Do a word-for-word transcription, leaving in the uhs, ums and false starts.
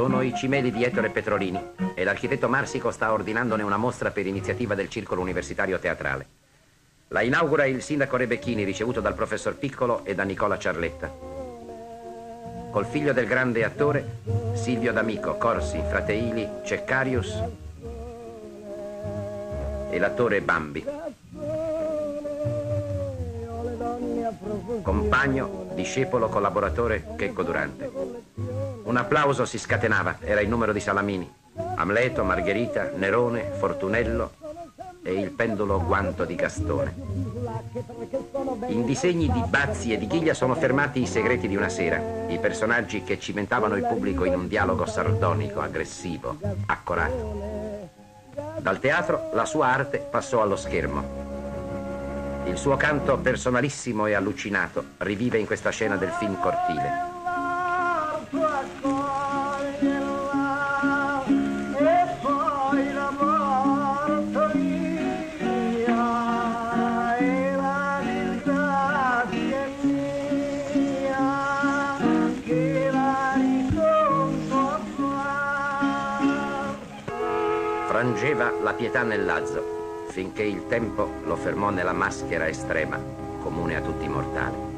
Sono i cimeli di Ettore Petrolini e l'architetto Marsico sta ordinandone una mostra per iniziativa del Circolo Universitario Teatrale. La inaugura il sindaco Rebecchini, ricevuto dal professor Piccolo e da Nicola Ciarletta. Col figlio del grande attore Silvio D'Amico, Corsi, Frateili, Ceccarius e l'attore Bambi. Compagno, discepolo, collaboratore Checco Durante. Un applauso si scatenava, era il numero di Salamini. Amleto, Margherita, Nerone, Fortunello e il pendolo guanto di Gastone. In disegni di Bazzi e di Ghiglia sono fermati i segreti di una sera, i personaggi che cimentavano il pubblico in un dialogo sardonico, aggressivo, accorato. Dal teatro la sua arte passò allo schermo. Il suo canto personalissimo e allucinato rivive in questa scena del film Cortile. Frangeva la pietà nel Lazzo, finché il tempo lo fermò nella maschera estrema, comune a tutti i mortali.